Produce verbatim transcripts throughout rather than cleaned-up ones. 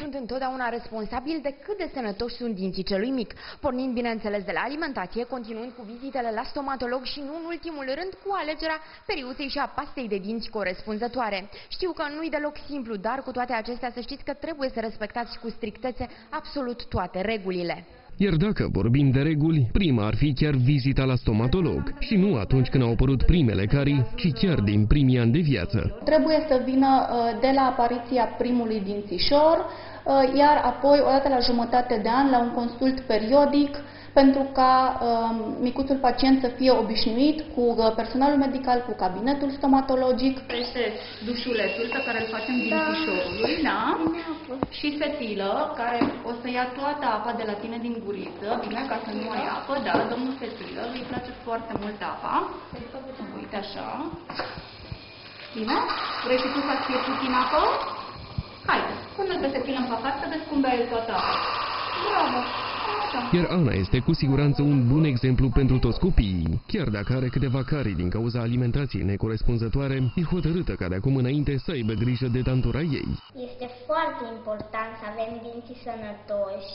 sunt întotdeauna responsabili de cât de sănătoși sunt dinții celui mic, pornind bineînțeles de la alimentație, continuând cu vizitele la stomatolog și nu în ultimul rând cu alegerea periuței și a pastei de dinți corespunzătoare. Știu că nu-i deloc simplu, dar cu toate acestea să știți că trebuie să respectați cu strictețe absolut toate regulile. Iar dacă vorbim de reguli, prima ar fi chiar vizita la stomatolog și nu atunci când au apărut primele carii, ci chiar din primii ani de viață. Trebuie să vină de la apariția primului dințișor, iar apoi, odată la jumătate de an, la un consult periodic, pentru ca uh, micuțul pacient să fie obișnuit cu uh, personalul medical, cu cabinetul stomatologic. Este dușulețul pe care îl facem din dințișorului, da? Și fetilă, care o să ia toată apa de la tine din guriță, bine, ca să nu ai apă, da, domnul fetilă, îi place foarte mult apa. Uite așa. Bine? Vrei și tu să fie puțin apă? Haide, pune-l pe fetilă în pahar să vezi cum bea el toată apa. Bravo! Iar Ana este cu siguranță un bun exemplu pentru toți copiii. Chiar dacă are câteva carii din cauza alimentației necorespunzătoare, e hotărâtă ca de acum înainte să aibă grijă de dantura ei. Este foarte important să avem dinții sănătoși,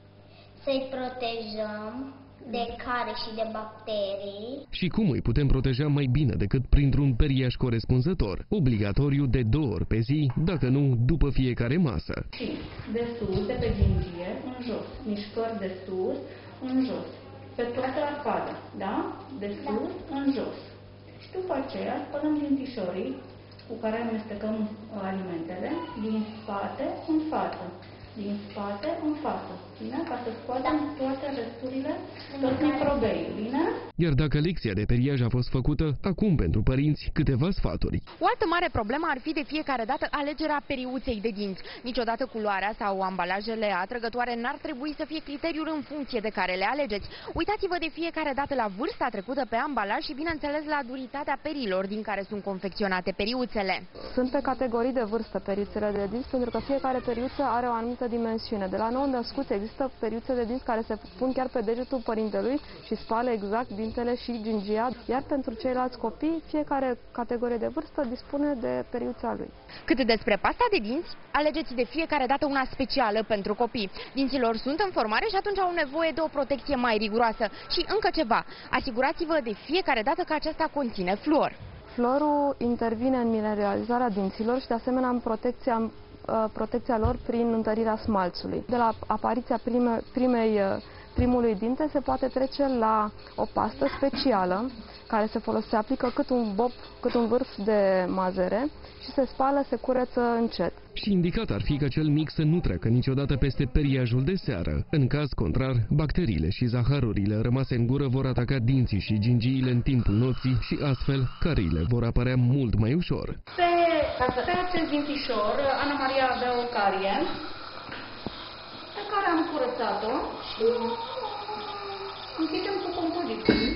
să-i protejăm de care și de bacterii. Și cum îi putem proteja mai bine decât printr-un periaș corespunzător, obligatoriu de două ori pe zi, dacă nu după fiecare masă. Și de sus, de pe gingie, în jos, mișcări de sus, în jos, pe toată arcada, da? De sus, da. În jos. Și după aceea spălăm dințișorii cu care amestecăm alimentele, din spate în față. Din spate în față, bine? Ca să scoatem toate resturile, tot microbeiul, bine? Iar dacă lecția de periaj a fost făcută, acum pentru părinți câteva sfaturi. O altă mare problemă ar fi de fiecare dată alegerea periuței de dinți. Niciodată culoarea sau ambalajele atrăgătoare n-ar trebui să fie criteriul în funcție de care le alegeți. Uitați-vă de fiecare dată la vârsta trecută pe ambalaj și bineînțeles la duritatea perilor din care sunt confecționate periuțele. Sunt pe categorii de vârstă periuțele de dinți pentru că fiecare periuță are o anumită dimensiune. De la nou născuți există periuțe de dinți care se pun chiar pe degetul părintelui și spală exact dintele și gingia, iar pentru ceilalți copii, fiecare categorie de vârstă dispune de periuța lui. Cât despre pasta de dinți, alegeți de fiecare dată una specială pentru copii. Dinților sunt în formare și atunci au nevoie de o protecție mai riguroasă. Și încă ceva, asigurați-vă de fiecare dată că aceasta conține fluor. Fluorul intervine în mineralizarea dinților și de asemenea în protecția protecția lor prin întărirea smalțului. De la apariția prime, primei, primului dinte se poate trece la o pastă specială care se folosește, aplică cât un bob, cât un vârf de mazăre și se spală, se curăță încet. Și indicat ar fi că cel mic să nu treacă niciodată peste periajul de seară. În caz contrar, bacteriile și zaharurile rămase în gură vor ataca dinții și gingiile în timpul nopții și astfel cariile vor apărea mult mai ușor. Pe, pe acest dințișor, Ana Maria avea o carie pe care am curățat-o și închidem cu compozitul.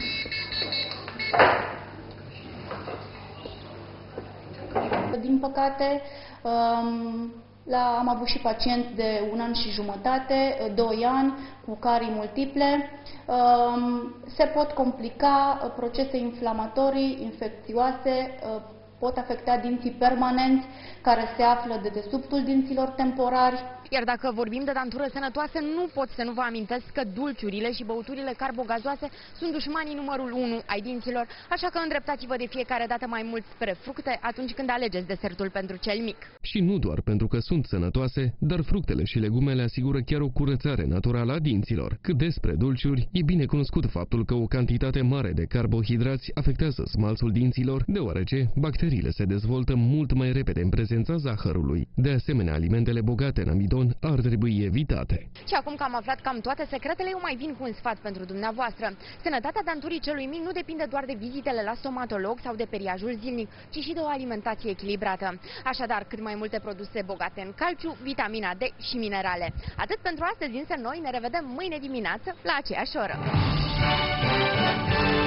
Din păcate, la, am avut și pacienți de un an și jumătate, doi ani, cu carii multiple. Se pot complica procese inflamatorii, infecțioase, pot afecta dinții permanenți care se află de dedesubtul dinților temporari. Iar dacă vorbim de dantură sănătoasă, nu pot să nu vă amintesc că dulciurile și băuturile carbogazoase sunt dușmanii numărul unu ai dinților, așa că îndreptați-vă de fiecare dată mai mult spre fructe atunci când alegeți desertul pentru cel mic. Și nu doar pentru că sunt sănătoase, dar fructele și legumele asigură chiar o curățare naturală a dinților. Cât despre dulciuri, e bine cunoscut faptul că o cantitate mare de carbohidrați afectează smalțul dinților, deoarece bacteriile se dezvoltă mult mai repede în prezența zahărului. De asemenea, alimentele bogate în amidon ar trebui evitate. Și acum că am aflat cam toate secretele, eu mai vin cu un sfat pentru dumneavoastră. Sănătatea danturii celui mic nu depinde doar de vizitele la stomatolog sau de periajul zilnic, ci și de o alimentație echilibrată. Așadar, cât mai multe produse bogate în calciu, vitamina D și minerale. Atât pentru astăzi, însă noi ne revedem mâine dimineață la aceeași oră.